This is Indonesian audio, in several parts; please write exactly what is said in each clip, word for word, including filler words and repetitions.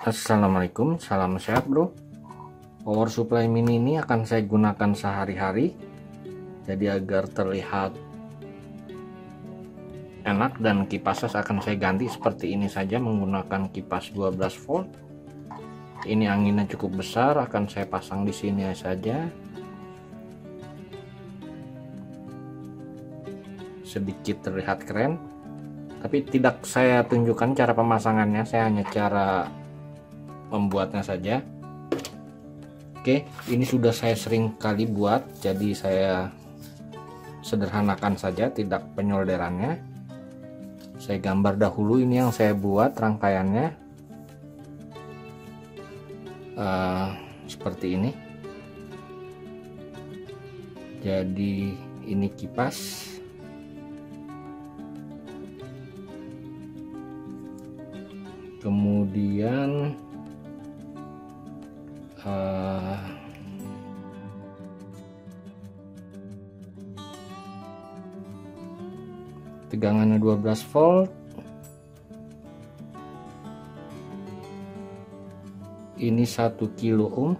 Assalamualaikum, salam sehat bro. Power supply mini ini akan saya gunakan sehari-hari, jadi agar terlihat enak dan kipasnya akan saya ganti seperti ini saja menggunakan kipas dua belas volt. Ini anginnya cukup besar, akan saya pasang di sini saja. Sedikit terlihat keren, tapi tidak saya tunjukkan cara pemasangannya, saya hanya cara membuatnya saja. Oke, ini sudah saya sering kali buat, jadi saya sederhanakan saja, tidak penyolderannya. Saya gambar dahulu ini yang saya buat rangkaiannya uh, seperti ini. Jadi ini kipas, kemudian Uh, tegangannya dua belas volt, ini satu kilo ohm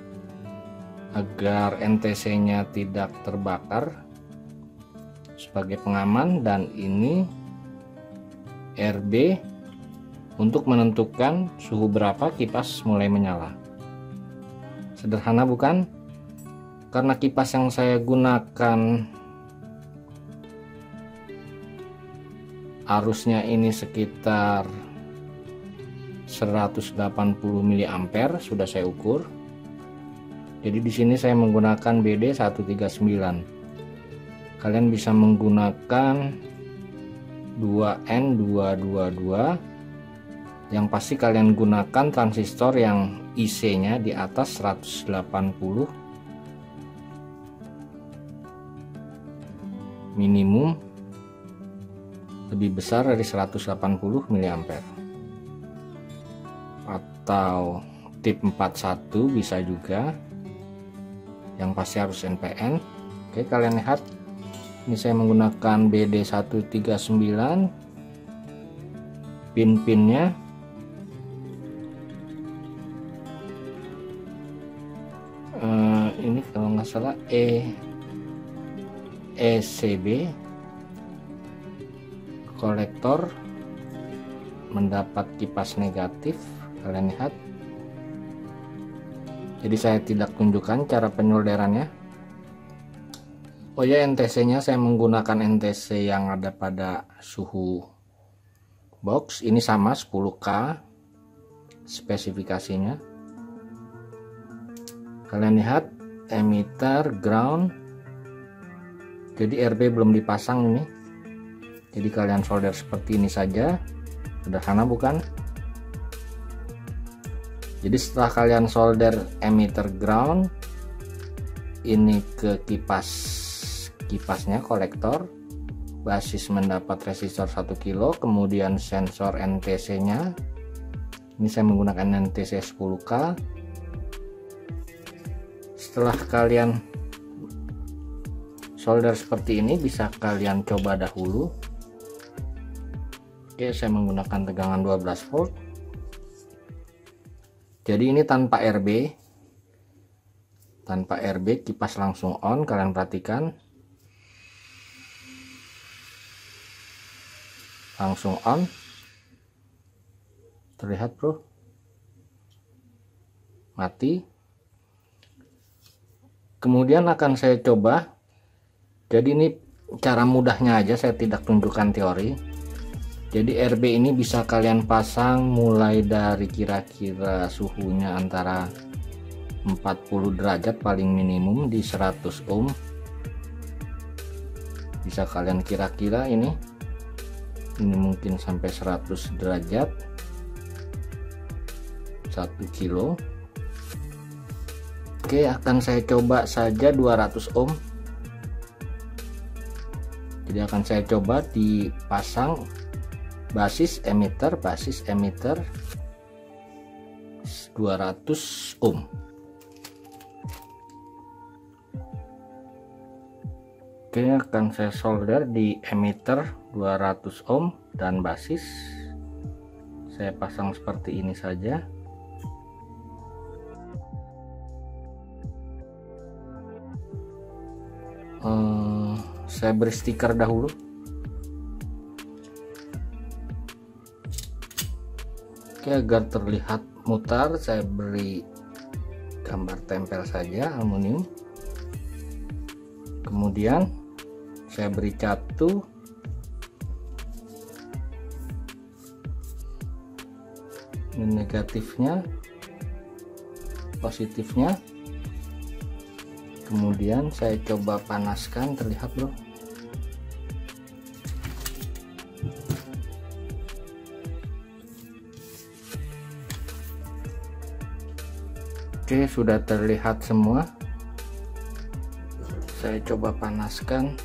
agar N T C nya tidak terbakar sebagai pengaman, dan ini R B untuk menentukan suhu berapa kipas mulai menyala. Sederhana bukan? Karena kipas yang saya gunakan arusnya ini sekitar seratus delapan puluh miliampere, sudah saya ukur. Jadi di sini saya menggunakan B D seratus tiga puluh sembilan. Kalian bisa menggunakan dua N dua dua dua. Yang pasti kalian gunakan transistor yang I C nya di atas seratus delapan puluh, minimum lebih besar dari seratus delapan puluh miliampere, atau tip empat puluh satu bisa juga, yang pasti harus N P N. Oke, kalian lihat ini saya menggunakan B D seratus tiga puluh sembilan, pin-pinnya Uh, ini kalau nggak salah E E C B, kolektor mendapat kipas negatif, kalian lihat. Jadi saya tidak tunjukkan cara penyolderannya. Oh ya, N T C nya saya menggunakan N T C yang ada pada suhu box, ini sama sepuluh K spesifikasinya. Kalian lihat emitter, ground, jadi R B belum dipasang ini, jadi kalian solder seperti ini saja. Sederhana bukan? Jadi setelah kalian solder emitter, ground ini ke kipas, kipasnya kolektor, basis mendapat resistor satu kilo, kemudian sensor N T C nya ini saya menggunakan N T C sepuluh K. Setelah kalian solder seperti ini, bisa kalian coba dahulu. Oke, saya menggunakan tegangan dua belas volt. Jadi ini tanpa R B, tanpa R B kipas langsung on. Kalian perhatikan, langsung on, terlihat bro, mati. Kemudian akan saya coba, jadi ini cara mudahnya aja, saya tidak tunjukkan teori. Jadi R B ini bisa kalian pasang mulai dari kira-kira suhunya antara empat puluh derajat paling minimum di seratus ohm. Bisa kalian kira-kira ini, ini mungkin sampai seratus derajat, satu kilo. Oke, akan saya coba saja dua ratus ohm. Jadi akan saya coba dipasang basis emitter, basis emitter dua ratus ohm. Oke, akan saya solder di emitter dua ratus ohm dan basis. Saya pasang seperti ini saja. uh, saya beri stiker dahulu. Oke, agar terlihat mutar saya beri gambar tempel saja aluminium. Kemudian saya beri catu. Ini negatifnya, positifnya. Kemudian saya coba panaskan, terlihat bro. Oke, sudah terlihat semua. Saya coba panaskan.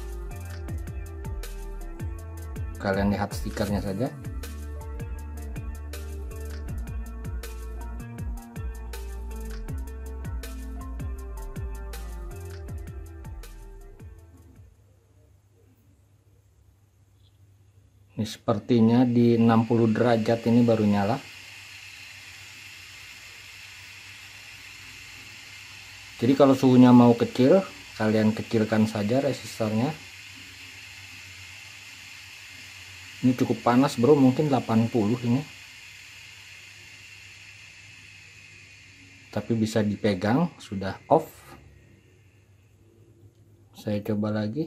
Kalian lihat stikernya saja. Ini sepertinya di enam puluh derajat ini baru nyala. Jadi kalau suhunya mau kecil, kalian kecilkan saja resistornya. Ini cukup panas bro, mungkin delapan puluh ini. Tapi bisa dipegang, sudah off. Saya coba lagi.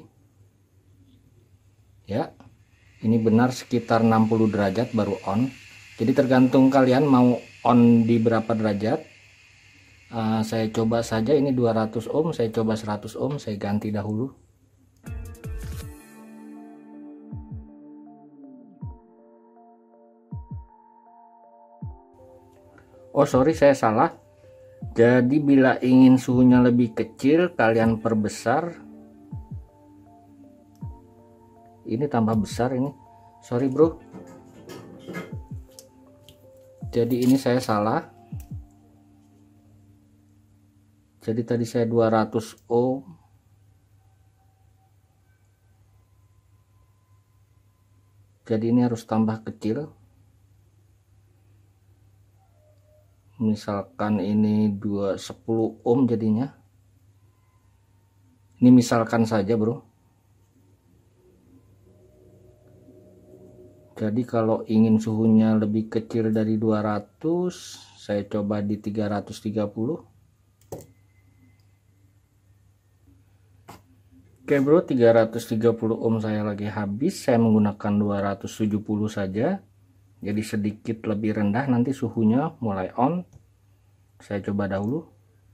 Ya, ini benar sekitar enam puluh derajat baru on. Jadi tergantung kalian mau on di berapa derajat. Uh, saya coba saja ini dua ratus ohm, saya coba seratus ohm, saya ganti dahulu. Oh sorry, saya salah. Jadi bila ingin suhunya lebih kecil, kalian perbesar. Ini tambah besar ini. Sorry bro. Jadi ini saya salah. Jadi tadi saya dua ratus ohm. Jadi ini harus tambah kecil. Misalkan ini dua ratus sepuluh ohm jadinya. Ini misalkan saja, bro. Jadi kalau ingin suhunya lebih kecil dari dua ratus, saya coba di tiga ratus tiga puluh. Oke bro, tiga ratus tiga puluh ohm saya lagi habis. Saya menggunakan dua ratus tujuh puluh saja. Jadi sedikit lebih rendah, nanti suhunya mulai on. Saya coba dahulu.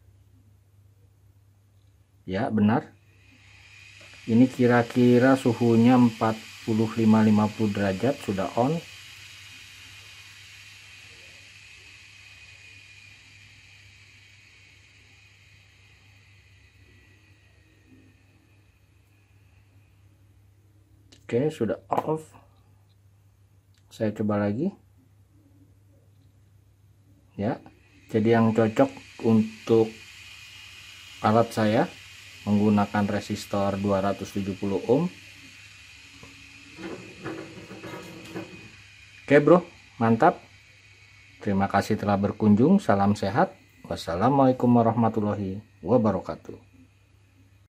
Ya benar. Ini kira-kira suhunya empat puluh lima sampai lima puluh derajat sudah on. Oke, sudah off. Saya coba lagi. Ya, jadi yang cocok untuk alat saya menggunakan resistor dua ratus tujuh puluh ohm. Oke bro, mantap. Terima kasih telah berkunjung. Salam sehat. Wassalamualaikum warahmatullahi wabarakatuh.